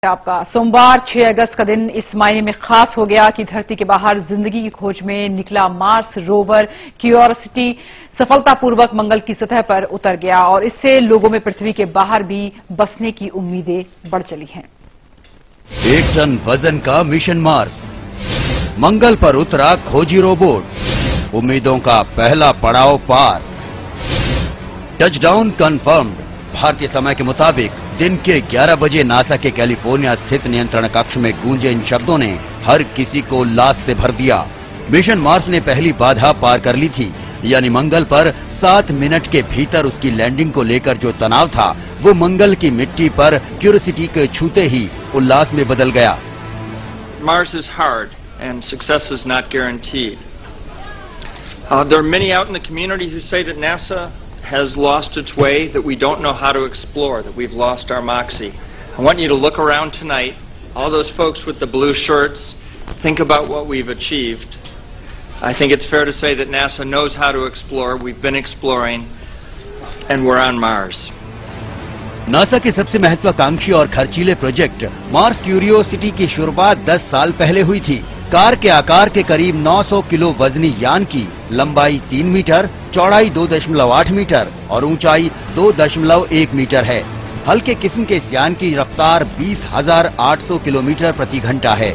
आपका सोमवार 6 अगस्त का दिन इस मायने में खास हो गया कि धरती के बाहर जिंदगी की खोज में निकला मार्स रोवर क्यूरियोसिटी सफलतापूर्वक मंगल की सतह पर उतर गया और इससे लोगों में पृथ्वी के बाहर भी बसने की उम्मीदें बढ़ चली हैं। 1 टन वजन का मिशन मार्स, मंगल पर उतरा खोजी रोबोट, उम्मीदों का पहला पड़ाव पार, टचडाउन कंफर्म्ड। भारतीय समय के मुताबिक दिन के 11 बजे नासा के कैलिफोर्निया स्थित नियंत्रण कक्ष में गूंजे इन शब्दों ने हर किसी को लाश से भर दिया। मिशन मार्स ने पहली बाधा पार कर ली थी, यानी मंगल पर 7 मिनट के भीतर उसकी लैंडिंग को लेकर जो तनाव था वो मंगल की मिट्टी पर क्यूरियोसिटी के छूते ही उल्लास में बदल गया। Mars is hard and success is not guaranteed. There are many out in the community who say that NASA has lost its way, that we don't know how to explore, that we've lost our moxie. I want you to look around tonight, all those folks with the blue shirts, think about what we've achieved. I think it's fair to say that NASA knows how to explore, we've been exploring, and we're on Mars. NASA के सबसे महत्वाकांक्षी और खर्चीले project Mars curiosity की शुरुआत 10 साल पहले हुई थी। कार के आकार के करीब 900 किलो वजनी यान की लंबाई 3 मीटर, चौड़ाई 2.8 मीटर और ऊंचाई 2.1 मीटर है। हल्के किस्म के इस यान की रफ्तार 20,800 किलोमीटर प्रति घंटा है।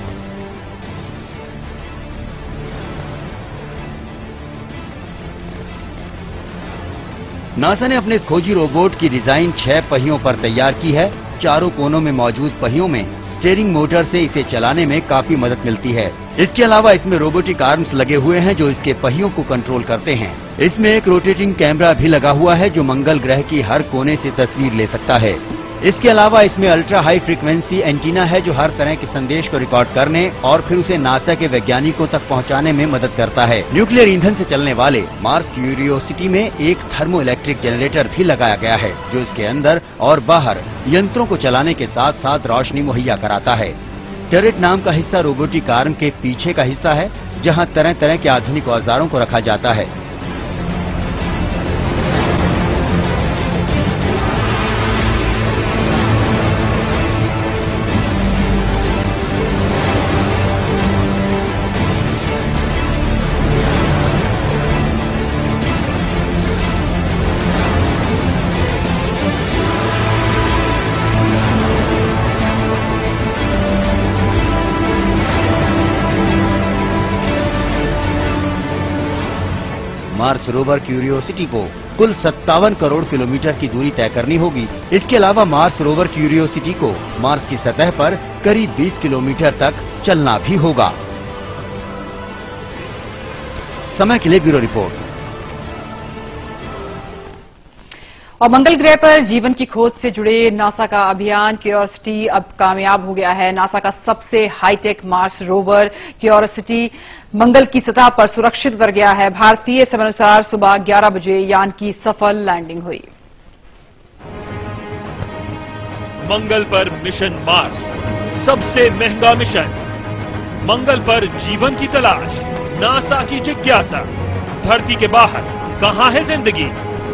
नासा ने अपने इस खोजी रोबोट की डिजाइन 6 पहियों पर तैयार की है। चारों कोनों में मौजूद पहियों में स्टीयरिंग मोटर से इसे चलाने में काफी मदद मिलती है। इसके अलावा इसमें रोबोटिक आर्म्स लगे हुए हैं जो इसके पहियों को कंट्रोल करते हैं। इसमें एक रोटेटिंग कैमरा भी लगा हुआ है जो मंगल ग्रह की हर कोने से तस्वीर ले सकता है। इसके अलावा इसमें अल्ट्रा हाई फ्रीक्वेंसी एंटीना है जो हर तरह के संदेश को रिकॉर्ड करने और फिर उसे नासा के वैज्ञानिकों तक पहुंचाने में मदद करता है। न्यूक्लियर ईंधन से चलने वाले मार्स क्यूरियोसिटी में एक थर्मो इलेक्ट्रिक जनरेटर भी लगाया गया है जो इसके अंदर और बाहर यंत्रों को चलाने के साथ साथ रोशनी मुहैया कराता है। टर्रेट नाम का हिस्सा रोबोटिक आर्म के पीछे का हिस्सा है जहां तरह तरह के आधुनिक औजारों को रखा जाता है। मार्स रोवर क्यूरियोसिटी को कुल 57 करोड़ किलोमीटर की दूरी तय करनी होगी। इसके अलावा मार्स रोवर क्यूरियोसिटी को मार्स की सतह पर करीब 20 किलोमीटर तक चलना भी होगा। समय के लिए ब्यूरो रिपोर्ट। और मंगल ग्रह पर जीवन की खोज से जुड़े नासा का अभियान क्यूरियोसिटी अब कामयाब हो गया है। नासा का सबसे हाईटेक मार्स रोवर क्यूरियोसिटी मंगल की सतह पर सुरक्षित उतर गया है। भारतीय समयानुसार सुबह 11 बजे यान की सफल लैंडिंग हुई। मंगल पर मिशन मार्स, सबसे महंगा मिशन। मंगल पर जीवन की तलाश, नासा की जिज्ञासा, धरती के बाहर कहां है जिंदगी।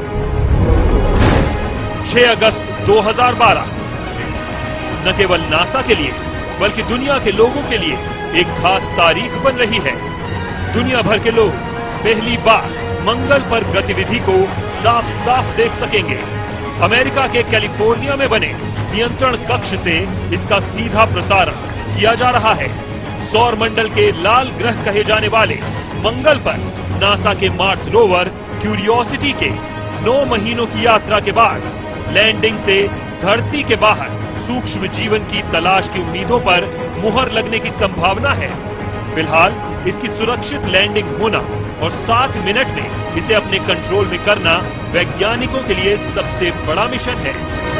6 अगस्त 2012 न केवल नासा के लिए बल्कि दुनिया के लोगों के लिए एक खास तारीख बन रही है। दुनिया भर के लोग पहली बार मंगल पर गतिविधि को साफ साफ देख सकेंगे। अमेरिका के कैलिफोर्निया में बने नियंत्रण कक्ष से इसका सीधा प्रसारण किया जा रहा है। सौर मंडल के लाल ग्रह कहे जाने वाले मंगल पर नासा के मार्स रोवर क्यूरियोसिटी के 9 महीनों की यात्रा के बाद लैंडिंग से धरती के बाहर सूक्ष्म जीवन की तलाश की उम्मीदों पर मुहर लगने की संभावना है। फिलहाल इसकी सुरक्षित लैंडिंग होना और 7 मिनट में इसे अपने कंट्रोल में करना वैज्ञानिकों के लिए सबसे बड़ा मिशन है।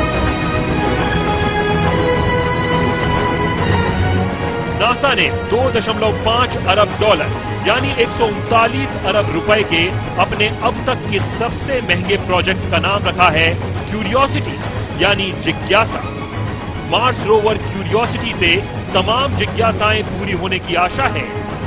नासा ने 2.5 अरब डॉलर यानी 139 अरब रुपए के अपने अब तक के सबसे महंगे प्रोजेक्ट का नाम रखा है क्यूरियोसिटी यानी जिज्ञासा। मार्स रोवर क्यूरियोसिटी से तमाम जिज्ञासाएं पूरी होने की आशा है।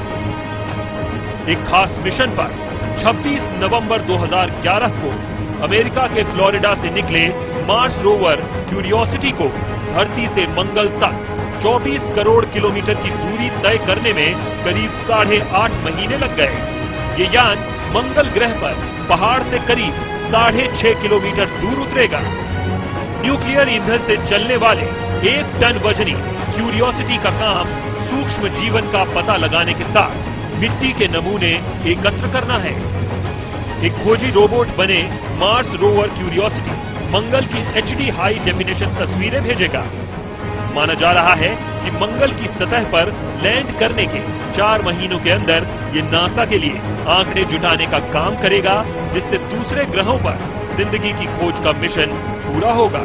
एक खास मिशन पर 26 नवंबर 2011 को अमेरिका के फ्लोरिडा से निकले मार्स रोवर क्यूरियोसिटी को धरती से मंगल तक 24 करोड़ किलोमीटर की दूरी तय करने में करीब 8.5 महीने लग गए। ये यान मंगल ग्रह पर पहाड़ से करीब 6.5 किलोमीटर दूर उतरेगा। न्यूक्लियर ईंधन से चलने वाले 1 टन वजनी क्यूरियोसिटी का काम सूक्ष्म जीवन का पता लगाने के साथ मिट्टी के नमूने एकत्र करना है। एक खोजी रोबोट बने मार्स रोवर क्यूरियोसिटी मंगल की HD हाई डेफिनेशन तस्वीरें भेजेगा। माना जा रहा है कि मंगल की सतह पर लैंड करने के 4 महीनों के अंदर ये नासा के लिए आंकड़े जुटाने का काम करेगा, जिससे दूसरे ग्रहों पर जिंदगी की खोज का मिशन पूरा होगा।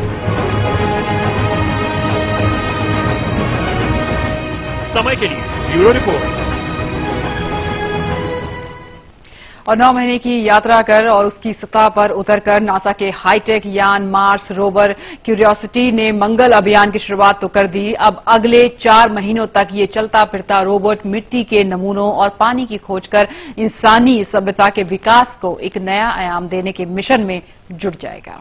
समय के लिए ब्यूरो रिपोर्ट। और 9 महीने की यात्रा कर और उसकी सतह पर उतरकर नासा के हाईटेक यान मार्स रोवर क्यूरियोसिटी ने मंगल अभियान की शुरुआत तो कर दी। अब अगले 4 महीनों तक ये चलता फिरता रोबोट मिट्टी के नमूनों और पानी की खोज कर इंसानी सभ्यता के विकास को एक नया आयाम देने के मिशन में जुट जाएगा।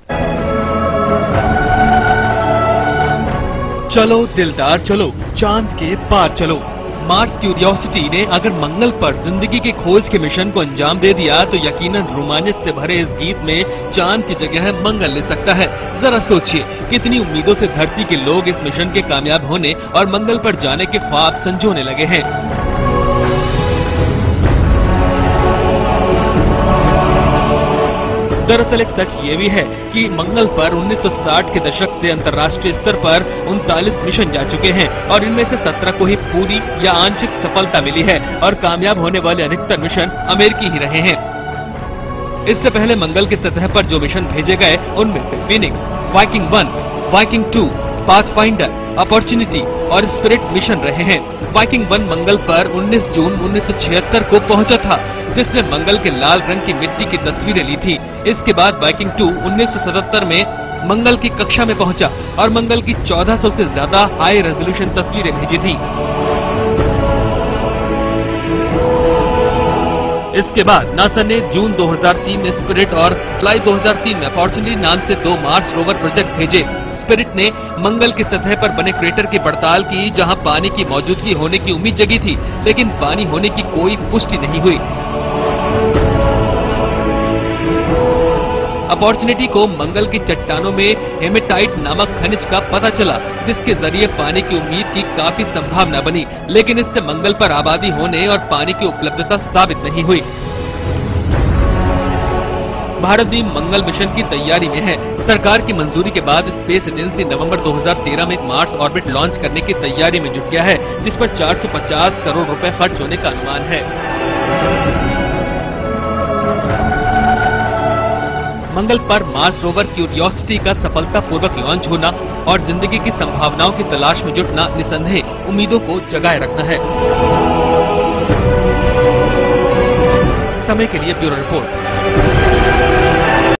चलो दिलदार चलो, चांद के पार चलो। मार्स क्यूरियोसिटी ने अगर मंगल पर जिंदगी की खोज के मिशन को अंजाम दे दिया तो यकीनन रोमांच से भरे इस गीत में चांद की जगह मंगल ले सकता है। जरा सोचिए, कितनी उम्मीदों से धरती के लोग इस मिशन के कामयाब होने और मंगल पर जाने के ख्वाब संजोने लगे हैं। दरअसल एक सच ये भी है कि मंगल पर 1960 के दशक से अंतर्राष्ट्रीय स्तर पर 39 मिशन जा चुके हैं और इनमें से 17 को ही पूरी या आंशिक सफलता मिली है और कामयाब होने वाले अधिकतर मिशन अमेरिकी ही रहे हैं। इससे पहले मंगल की सतह पर जो मिशन भेजे गए उनमें Phoenix, Viking 1, Viking 2, Pathfinder, Opportunity और स्पिरिट मिशन रहे हैं। वाइकिंग 1 मंगल पर 19 जून 1976 को पहुंचा था, जिसने मंगल के लाल रंग की मिट्टी की तस्वीरें ली थी। इसके बाद वाइकिंग 2 1977 में मंगल की कक्षा में पहुंचा और मंगल की 1400 से ज्यादा हाई रेजोल्यूशन तस्वीरें भेजी थी। इसके बाद नासा ने जून 2003 में स्पिरिट और जुलाई 2003 में अपॉर्चुनिटी नाम से 2 मार्स रोवर प्रोजेक्ट भेजे। स्पिरिट ने मंगल की सतह पर बने क्रेटर की पड़ताल की, जहां पानी की मौजूदगी होने की उम्मीद जगी थी, लेकिन पानी होने की कोई पुष्टि नहीं हुई। अपॉर्चुनिटी को मंगल की चट्टानों में हेमेटाइट नामक खनिज का पता चला, जिसके जरिए पानी की उम्मीद की काफी संभावना बनी, लेकिन इससे मंगल पर आबादी होने और पानी की उपलब्धता साबित नहीं हुई। भारत भी मंगल मिशन की तैयारी में है। सरकार की मंजूरी के बाद स्पेस एजेंसी नवंबर 2013 में मार्स ऑर्बिट लॉन्च करने की तैयारी में जुट गया है, जिस पर 450 करोड़ रुपए खर्च होने का अनुमान है। मंगल पर मार्स रोवर क्यूरियोसिटी का सफलतापूर्वक लॉन्च होना और जिंदगी की संभावनाओं की तलाश में जुटना निसंदेह उम्मीदों को जगाए रखना है। समय के लिए ब्यूरो रिपोर्ट।